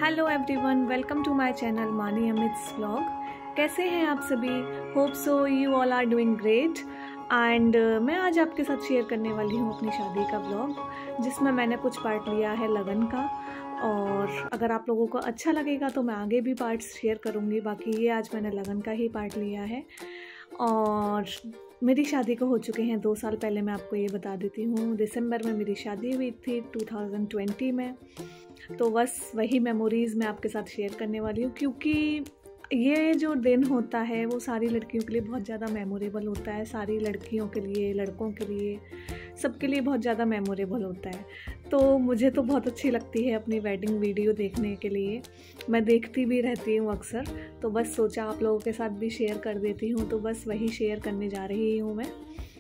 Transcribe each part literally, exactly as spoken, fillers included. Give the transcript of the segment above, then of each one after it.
Hello everyone, welcome to my channel Mani Amit's vlog. कैसे हैं आप सभी? Hope so you all are doing great. And मैं आज आपके साथ शेयर करने वाली हूँ अपनी शादी का व्लॉग, जिसमें मैंने कुछ पार्ट लिया है लगन का। और अगर आप लोगों को अच्छा लगेगा तो मैं आगे भी पार्ट्स शेयर करूँगी। बाकी ये आज मैंने लगन का ही पार्ट लिया है। और मेरी शादी को हो चुके हैं दो साल पहले। मैं आपको ये बता देती हूँ, दिसंबर में मेरी शादी हुई थी टू थाउजेंड ट्वेंटी में। तो बस वही मेमोरीज़ मैं आपके साथ शेयर करने वाली हूँ, क्योंकि ये जो दिन होता है वो सारी लड़कियों के लिए बहुत ज़्यादा मेमोरेबल होता है। सारी लड़कियों के लिए, लड़कों के लिए, सबके लिए बहुत ज़्यादा मेमोरेबल होता है। तो मुझे तो बहुत अच्छी लगती है अपनी वेडिंग वीडियो देखने के लिए। मैं देखती भी रहती हूँ अक्सर। तो बस सोचा आप लोगों के साथ भी शेयर कर देती हूँ। तो बस वही शेयर करने जा रही हूँ मैं।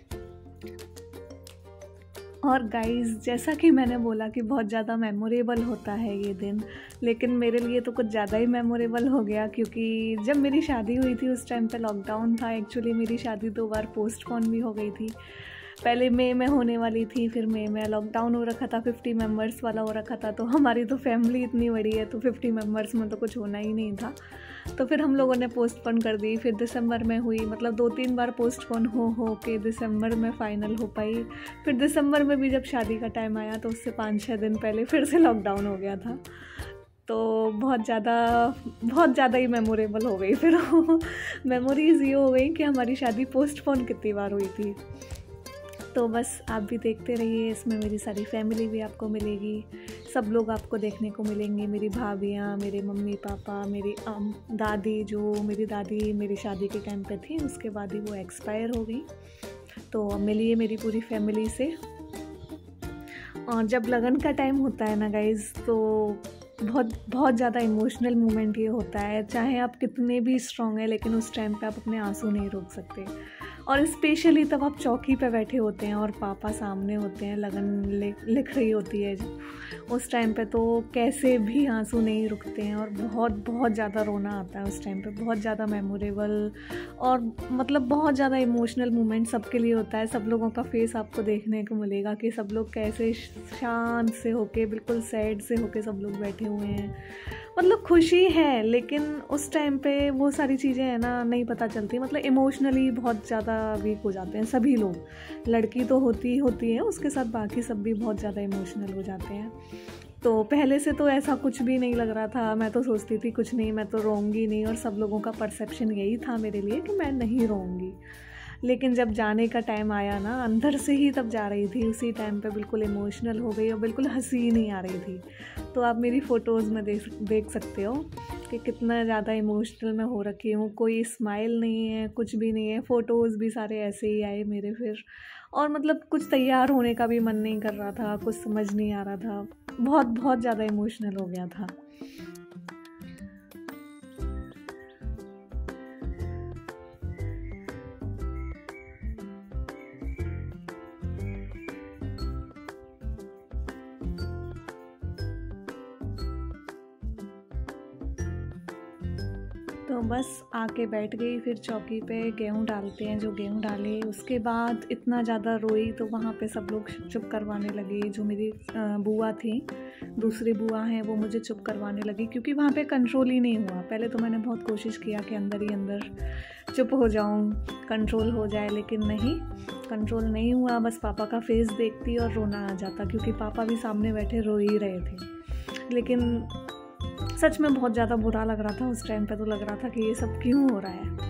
और गाइस, जैसा कि मैंने बोला कि बहुत ज़्यादा मेमोरेबल होता है ये दिन, लेकिन मेरे लिए तो कुछ ज़्यादा ही मेमोरेबल हो गया, क्योंकि जब मेरी शादी हुई थी उस टाइम पे लॉकडाउन था। एक्चुअली मेरी शादी दो बार पोस्टपोन भी हो गई थी। पहले मई में होने वाली थी, फिर मई में लॉकडाउन हो रखा था, फिफ्टी मेंबर्स वाला हो रखा था। तो हमारी तो फैमिली इतनी बड़ी है, तो फिफ्टी मेंबर्स में तो कुछ होना ही नहीं था। तो फिर हम लोगों ने पोस्टपोन कर दी। फिर दिसंबर में हुई, मतलब दो तीन बार पोस्टपोन हो हो के दिसंबर में फ़ाइनल हो पाई। फिर दिसंबर में भी जब शादी का टाइम आया तो उससे पाँच छः दिन पहले फिर से लॉकडाउन हो गया था। तो बहुत ज़्यादा बहुत ज़्यादा ही मेमोरेबल हो गई फिर मेमोरीज़ ये हो गई कि हमारी शादी पोस्टपोन कितनी बार हुई थी। तो बस आप भी देखते रहिए, इसमें मेरी सारी फैमिली भी आपको मिलेगी। सब लोग आपको देखने को मिलेंगे, मेरी भाभियाँ, मेरे मम्मी पापा, मेरी अम, दादी। जो मेरी दादी मेरी शादी के टाइम पे थी, उसके बाद ही वो एक्सपायर हो गई। तो अब मिलिए मेरी पूरी फैमिली से। और जब लगन का टाइम होता है ना गाइज़, तो बहुत बहुत ज़्यादा इमोशनल मोमेंट ये होता है। चाहे आप कितने भी स्ट्रॉन्ग हैं, लेकिन उस टाइम पे आप अपने आंसू नहीं रोक सकते। और स्पेशली तब आप चौकी पे बैठे होते हैं और पापा सामने होते हैं, लगन लिख रही होती है उस टाइम पे, तो कैसे भी आंसू नहीं रुकते हैं। और बहुत बहुत ज़्यादा रोना आता है उस टाइम पे। बहुत ज़्यादा मेमोरेबल और मतलब बहुत ज़्यादा इमोशनल मोमेंट सबके लिए होता है। सब लोगों का फेस आपको देखने को मिलेगा कि सब लोग कैसे शांत से होके, बिल्कुल सैड से होके सब लोग बैठे हुए हैं। मतलब खुशी है, लेकिन उस टाइम पे वो सारी चीज़ें हैं ना, नहीं पता चलती। मतलब इमोशनली बहुत ज़्यादा वीक हो जाते हैं सभी लोग। लड़की तो होती ही होती है, उसके साथ बाकी सब भी बहुत ज़्यादा इमोशनल हो जाते हैं। तो पहले से तो ऐसा कुछ भी नहीं लग रहा था। मैं तो सोचती थी कुछ नहीं, मैं तो रोऊंगी नहीं। और सब लोगों का परसेप्शन यही था मेरे लिए कि मैं नहीं रोऊंगी। लेकिन जब जाने का टाइम आया ना, अंदर से ही तब जा रही थी। उसी टाइम पे बिल्कुल इमोशनल हो गई और बिल्कुल हंसी नहीं आ रही थी। तो आप मेरी फ़ोटोज़ में देख देख सकते हो कि कितना ज़्यादा इमोशनल मैं हो रखी हूँ। कोई स्माइल नहीं है, कुछ भी नहीं है। फ़ोटोज़ भी सारे ऐसे ही आए मेरे फिर। और मतलब कुछ तैयार होने का भी मन नहीं कर रहा था, कुछ समझ नहीं आ रहा था। बहुत बहुत ज़्यादा इमोशनल हो गया था। तो बस आके बैठ गई फिर चौकी पे। गेहूँ डालते हैं, जो गेहूँ डाले उसके बाद इतना ज़्यादा रोई। तो वहाँ पे सब लोग चुप करवाने लगे। जो मेरी बुआ थी, दूसरी बुआ हैं, वो मुझे चुप करवाने लगी, क्योंकि वहाँ पे कंट्रोल ही नहीं हुआ। पहले तो मैंने बहुत कोशिश किया कि अंदर ही अंदर चुप हो जाऊँ, कंट्रोल हो जाए, लेकिन नहीं, कंट्रोल नहीं हुआ। बस पापा का फेस देखती और रोना आ जाता, क्योंकि पापा भी सामने बैठे रो ही रहे थे। लेकिन सच में बहुत ज़्यादा बुरा लग रहा था उस टाइम पे। तो लग रहा था कि ये सब क्यों हो रहा है।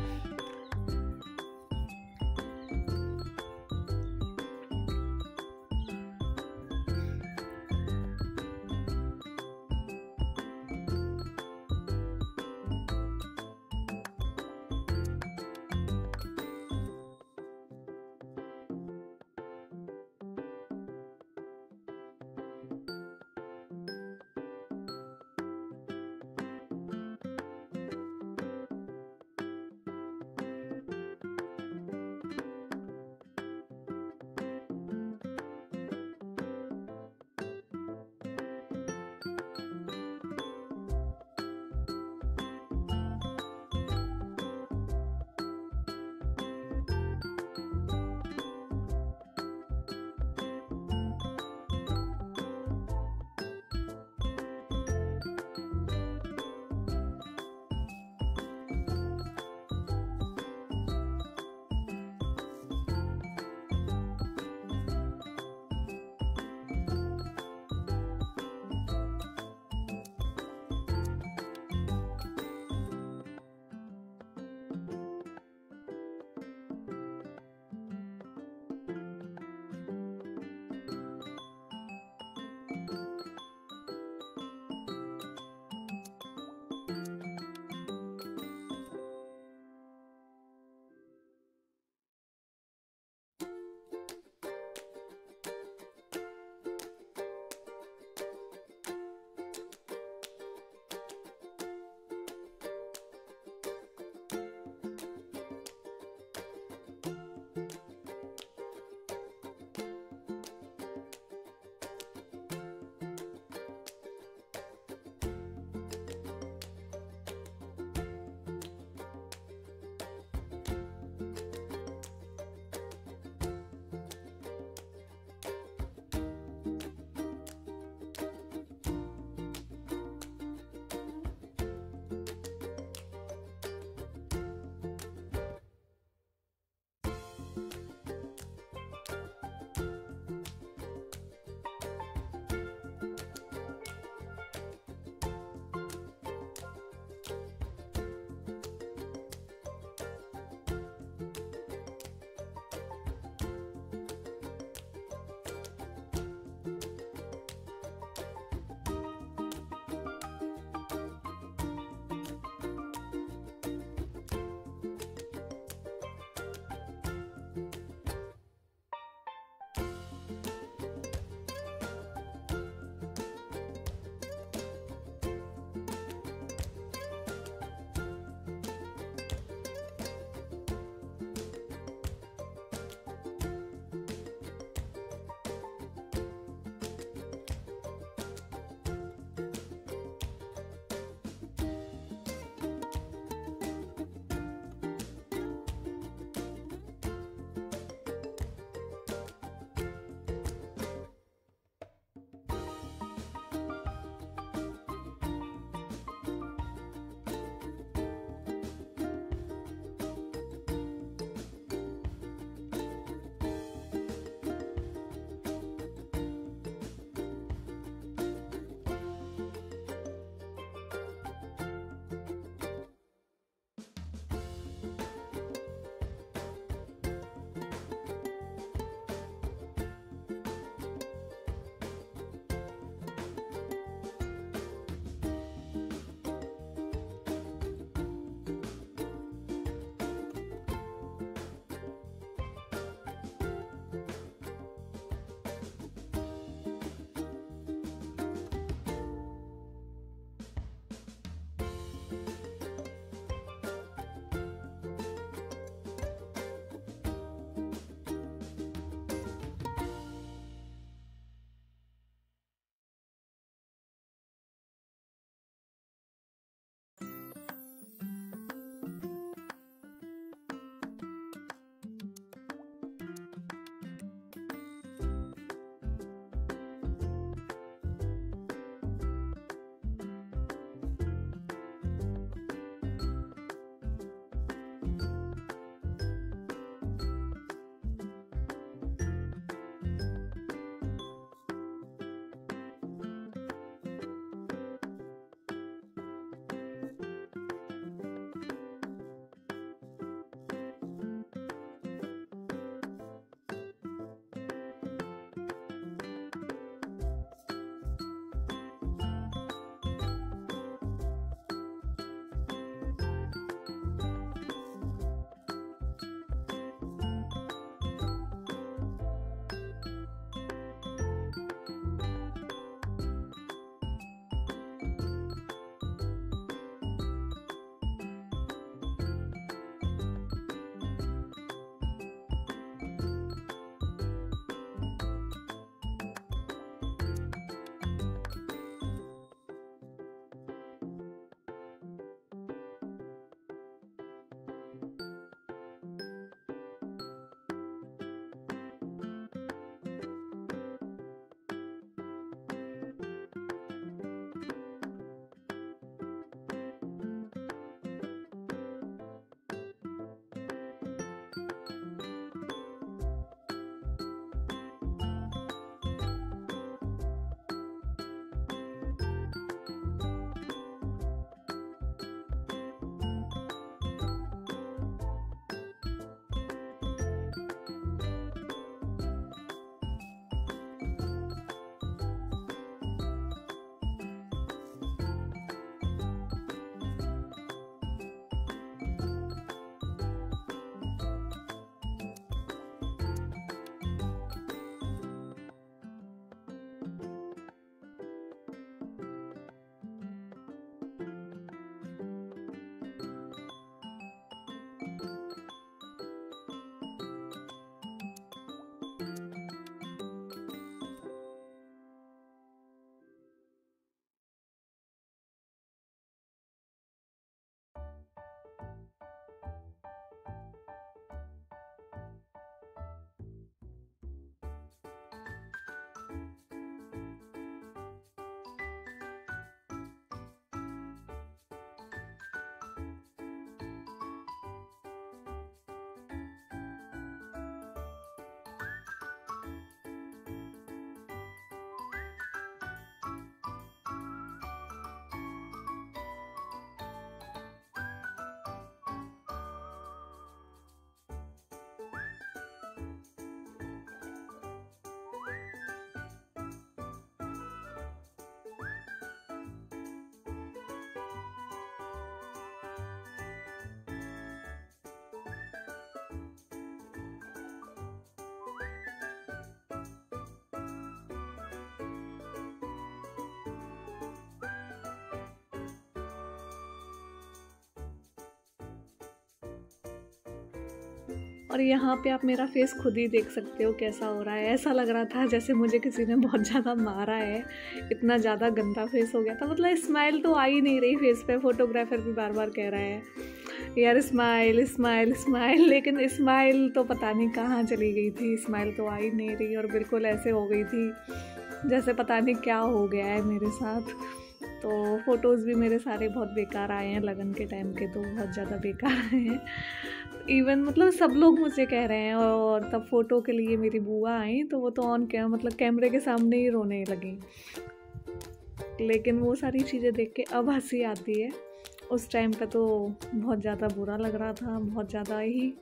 और यहाँ पे आप मेरा फेस खुद ही देख सकते हो कैसा हो रहा है। ऐसा लग रहा था जैसे मुझे किसी ने बहुत ज़्यादा मारा है, इतना ज़्यादा गंदा फेस हो गया था। मतलब स्माइल तो आ ही नहीं रही फेस पे। फोटोग्राफर भी बार बार कह रहा है यार स्माइल स्माइल स्माइल, लेकिन स्माइल तो पता नहीं कहाँ चली गई थी। स्माइल तो आ ही नहीं रही और बिल्कुल ऐसे हो गई थी जैसे पता नहीं क्या हो गया है मेरे साथ। तो फ़ोटोज़ भी मेरे सारे बहुत बेकार आए हैं लगन के टाइम के, तो बहुत ज़्यादा बेकार आए हैं। इवन मतलब सब लोग मुझे कह रहे हैं। और तब फ़ोटो के लिए मेरी बुआ आई तो वो तो ऑन क्या मतलब कैमरे के सामने ही रोने लगी। लेकिन वो सारी चीज़ें देख के अब हंसी आती है। उस टाइम पे तो बहुत ज़्यादा बुरा लग रहा था, बहुत ज़्यादा ही।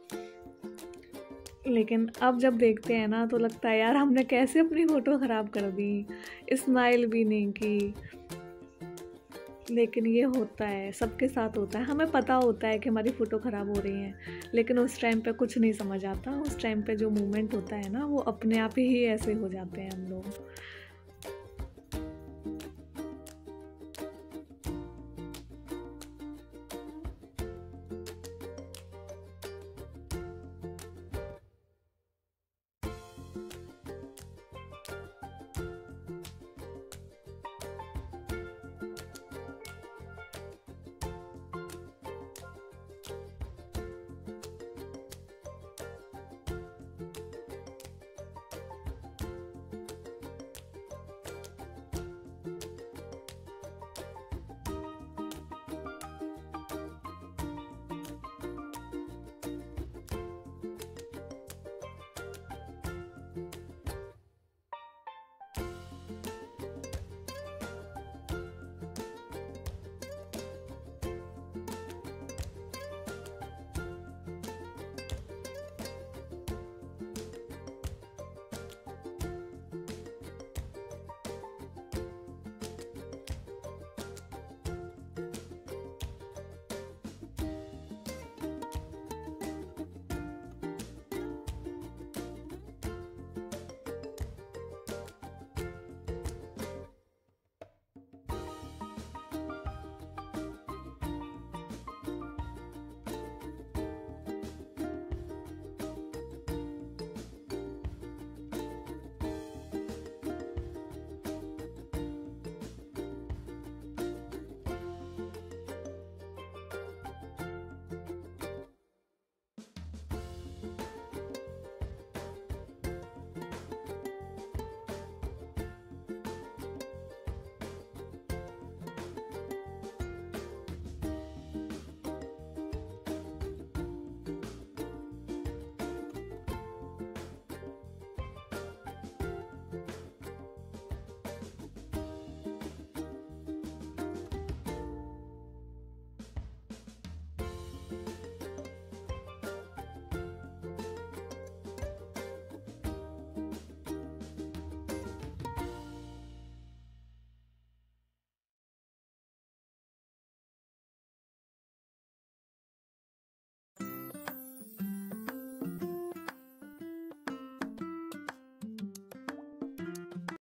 लेकिन अब जब देखते हैं ना तो लगता है यार हमने कैसे अपनी फ़ोटो ख़राब कर दी, स्माइल भी नहीं की। लेकिन ये होता है, सबके साथ होता है। हमें पता होता है कि हमारी फ़ोटो ख़राब हो रही है, लेकिन उस टाइम पे कुछ नहीं समझ आता। उस टाइम पे जो मोमेंट होता है ना वो अपने आप ही ऐसे हो जाते हैं हम लोग।